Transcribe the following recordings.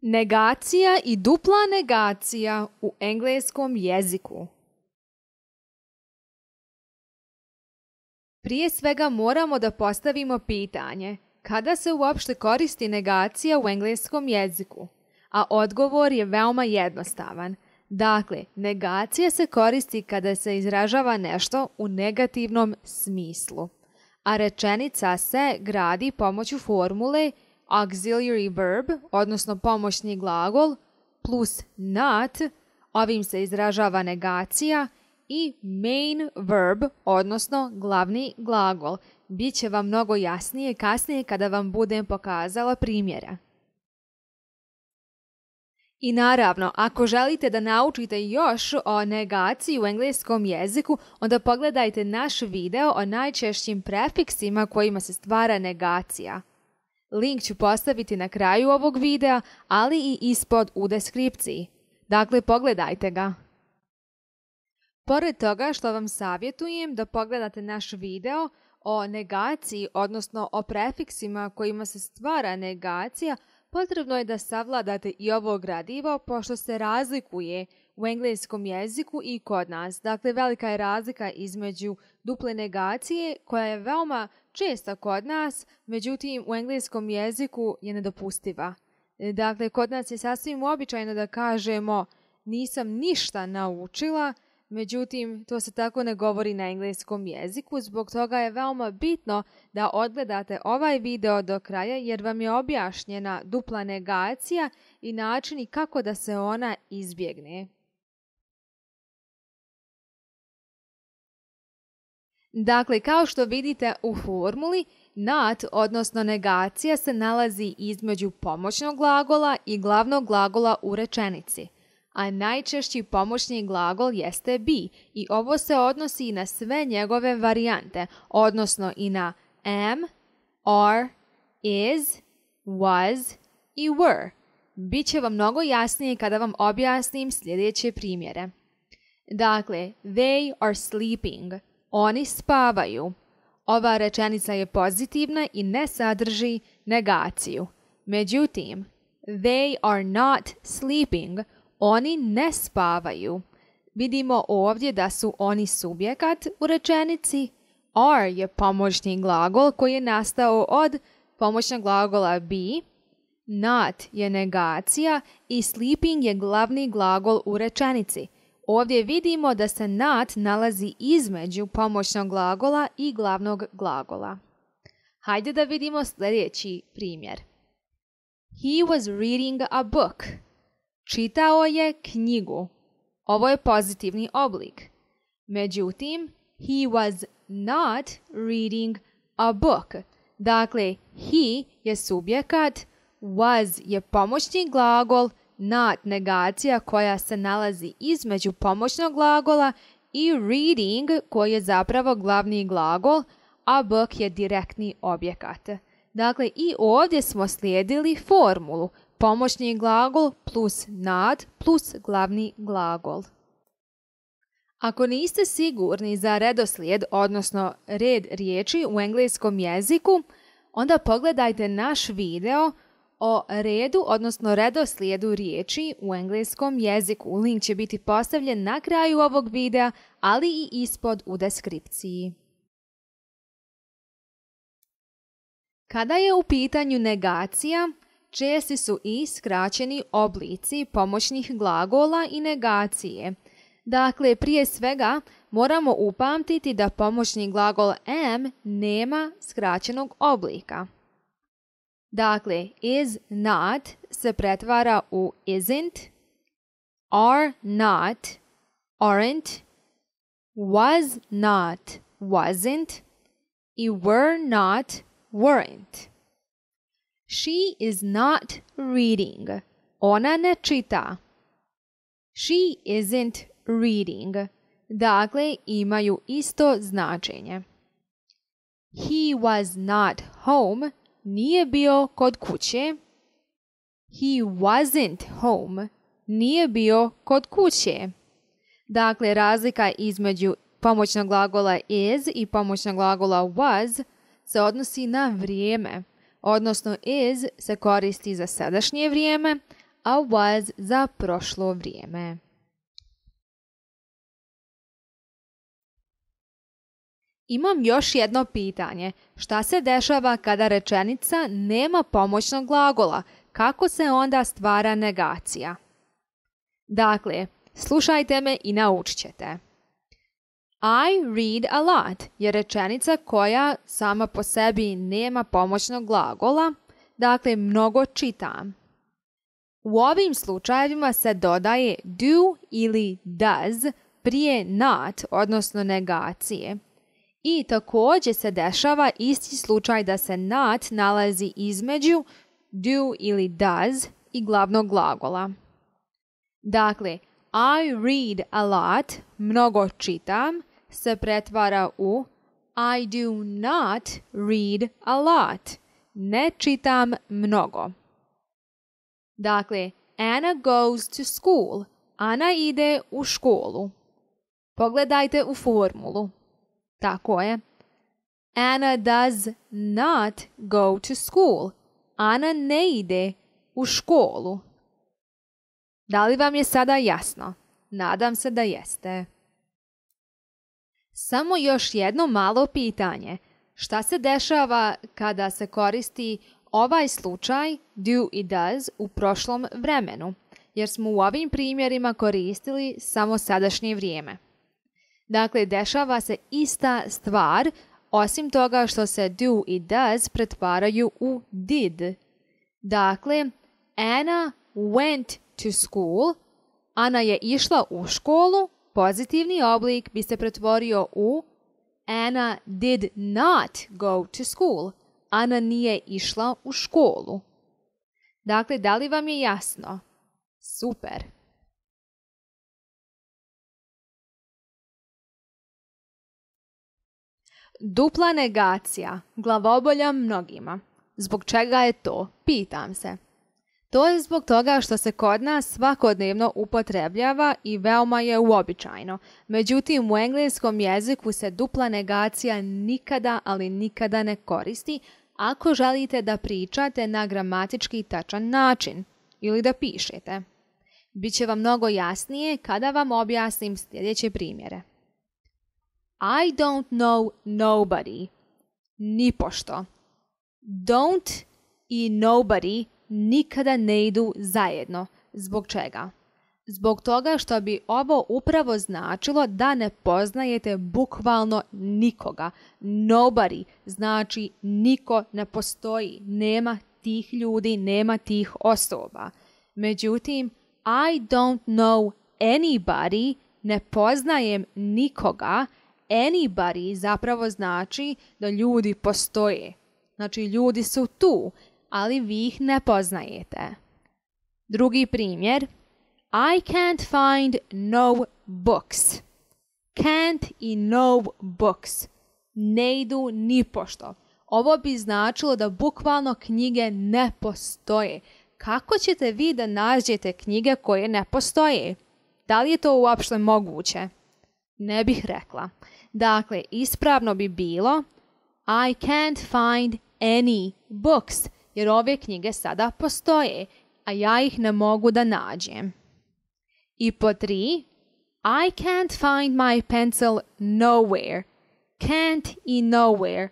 Negacija i dupla negacija u engleskom jeziku. Prije svega moramo da postavimo pitanje kada se uopšte koristi negacija u engleskom jeziku, a odgovor je veoma jednostavan. Dakle, negacija se koristi kada se izražava nešto u negativnom smislu, a rečenica se gradi pomoću formule auxiliary verb, odnosno pomoćni glagol, plus not, ovim se izražava negacija, i main verb, odnosno glavni glagol. Biće vam mnogo jasnije kasnije kada vam budem pokazala primjere. I naravno, ako želite da naučite još o negaciji u engleskom jeziku, onda pogledajte naš video o najčešćim prefiksima kojima se stvara negacija. Link ću postaviti na kraju ovog videa, ali i ispod u deskripciji. Dakle, pogledajte ga. Pored toga što vam savjetujem da pogledate naš video o negaciji, odnosno o prefiksima kojima se stvara negacija, potrebno je da savladate i ovo gradivo, pošto se razlikuje u engleskom jeziku i kod nas. Dakle, velika je razlika između duple negacije, koja je veoma česta kod nas, međutim u engleskom jeziku je nedopustiva. Dakle, kod nas je sasvim običajno da kažemo nisam ništa naučila, međutim to se tako ne govori na engleskom jeziku, zbog toga je veoma bitno da odgledate ovaj video do kraja jer vam je objašnjena dupla negacija i načini kako da se ona izbjegne. Dakle, kao što vidite u formuli, not, odnosno negacija, se nalazi između pomoćnog glagola i glavnog glagola u rečenici. A najčešći pomoćni glagol jeste be i ovo se odnosi i na sve njegove varijante, odnosno i na am, are, is, was i were. Biće vam mnogo jasnije kada vam objasnim sljedeće primjere. Dakle, they are sleeping. Oni spavaju. Ova rečenica je pozitivna i ne sadrži negaciju. Međutim, they are not sleeping. Oni ne spavaju. Vidimo ovdje da su oni subjekat u rečenici. Are je pomoćni glagol koji je nastao od pomoćnog glagola be. Not je negacija i sleeping je glavni glagol u rečenici. Ovdje vidimo da se not nalazi između pomoćnog glagola i glavnog glagola. Hajde da vidimo sljedeći primjer. He was reading a book. Čitao je knjigu. Ovo je pozitivni oblik. Međutim, he was not reading a book. Dakle, he je subjekat, was je pomoćni glagol, not negacija koja se nalazi između pomoćnog glagola i reading koji je zapravo glavni glagol, a book je direktni objekat. Dakle, i ovdje smo slijedili formulu. Pomoćni glagol plus not plus glavni glagol. Ako niste sigurni za redoslijed, odnosno red riječi u engleskom jeziku, onda pogledajte naš video o redu, odnosno redoslijedu riječi u engleskom jeziku. Link će biti postavljen na kraju ovog videa, ali i ispod u deskripciji. Kada je u pitanju negacija, česti su i skraćeni oblici pomoćnih glagola i negacije. Dakle, prije svega moramo upamtiti da pomoćni glagol am nema skraćenog oblika. Dakle, is not se pretvara u isn't, are not, aren't, was not, wasn't i were not, weren't. She is not reading. Ona ne čita. She isn't reading. Dakle, imaju isto značenje. He was not home. Nije bio kod kuće. He wasn't home. Nije bio kod kuće. Dakle, razlika između pomoćnog glagola is i pomoćnog glagola was se odnosi na vrijeme. Odnosno is se koristi za sadašnje vrijeme, a was za prošlo vrijeme. Imam još jedno pitanje. Šta se dešava kada rečenica nema pomoćnog glagola? Kako se onda stvara negacija? Dakle, slušajte me i naučit ćete. I read a lot je rečenica koja sama po sebi nema pomoćnog glagola, dakle mnogo čitam. U ovim slučajevima se dodaje do ili does prije not, odnosno negacije. I također se dešava isti slučaj da se not nalazi između do ili does i glavnog glagola. Dakle, I read a lot, mnogo čitam, se pretvara u I do not read a lot, ne čitam mnogo. Dakle, Anna goes to school, Ana ide u školu. Pogledajte u formulu. Tako je. Anna does not go to school. Ana ne ide u školu. Da li vam je sada jasno? Nadam se da jeste. Samo još jedno malo pitanje. Šta se dešava kada se koristi ovaj slučaj do i does u prošlom vremenu? Jer smo u ovim primjerima koristili samo sadašnje vrijeme. Dakle, dešava se ista stvar, osim toga što se do i does pretvaraju u did. Dakle, Anna went to school, Ana je išla u školu, pozitivni oblik bi se pretvorio u Anna did not go to school. Ana nije išla u školu. Dakle, da li vam je jasno? Super! Dupla negacija, glavobolja mnogima. Zbog čega je to? Pitam se. To je zbog toga što se kod nas svakodnevno upotrebljava i veoma je uobičajeno. Međutim, u engleskom jeziku se dupla negacija nikada, ali nikada ne koristi ako želite da pričate na gramatički tačan način ili da pišete. Biće vam mnogo jasnije kada vam objasnim sljedeće primjere. I don't know nobody. Nipošto. Don't i nobody nikada ne idu zajedno. Zbog čega? Zbog toga što bi ovo upravo značilo da ne poznajete bukvalno nikoga. Nobody znači niko ne postoji. Nema tih ljudi, nema tih osoba. Međutim, I don't know anybody, ne poznajem nikoga. Anybody zapravo znači da ljudi postoje. Znači ljudi su tu, ali vi ih ne poznajete. Drugi primjer. I can't find no books. Can't i no books ne idu nipošto. Ovo bi značilo da bukvalno knjige ne postoje. Kako ćete vi da nađete knjige koje ne postoje? Da li je to uopšte moguće? Ne bih rekla. Dakle, ispravno bi bilo I can't find any books, jer ove knjige sada postoje, a ja ih ne mogu da nađem. I po 3, I can't find my pencil nowhere. Can't i nowhere.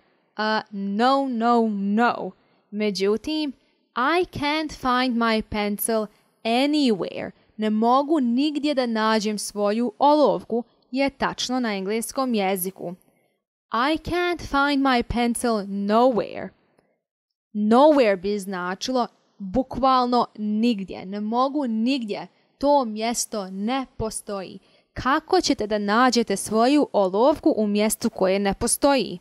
No, no, no. Međutim, I can't find my pencil anywhere. Ne mogu nigdje da nađem svoju olovku, je tačno na engleskom jeziku. I can't find my pencil nowhere. Nowhere bi značilo bukvalno nigdje. Ne mogu nigdje. To mjesto ne postoji. Kako ćete da nađete svoju olovku u mjestu koje ne postoji?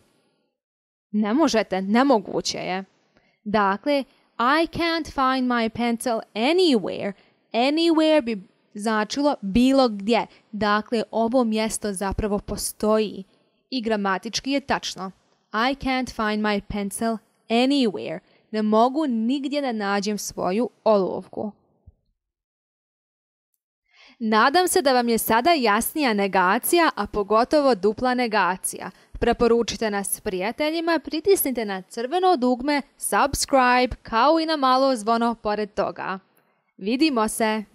Ne možete, nemoguće je. Dakle, I can't find my pencil anywhere. Anywhere bi značilo bilo gdje. Dakle, ovo mjesto zapravo postoji. I gramatički je tačno. I can't find my pencil anywhere. Ne mogu nigdje da nađem svoju olovku. Nadam se da vam je sada jasnija negacija, a pogotovo dupla negacija. Preporučite nas prijateljima, pritisnite na crveno dugme subscribe kao i na malo zvono pored toga. Vidimo se!